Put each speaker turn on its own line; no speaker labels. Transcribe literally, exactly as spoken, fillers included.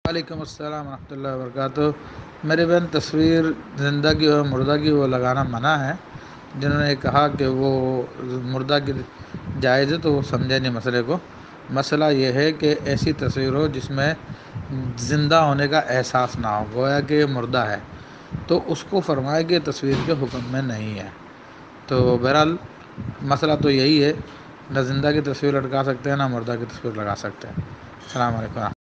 वालेकुम अस्सलाम रहमतुल्लाहि व बरकातुहू। मेरी बहन, तस्वीर ज़िंदा की और मुर्दा की वो लगाना मना है। जिन्होंने कहा कि वो मुर्दा की जायज़ है तो वो समझे नहीं मसले को। मसला ये है कि ऐसी तस्वीर हो जिसमें ज़िंदा होने का एहसास ना हो, गोया कि ये मुर्दा है, तो उसको फरमाया कि तस्वीर के हुक्म में नहीं है। तो बहरहाल मसला तो यही है, ना ज़िंदा की तस्वीर लटका सकते हैं ना मुर्दा की तस्वीर लगा सकते हैं। अस्सलाम वालेकुम।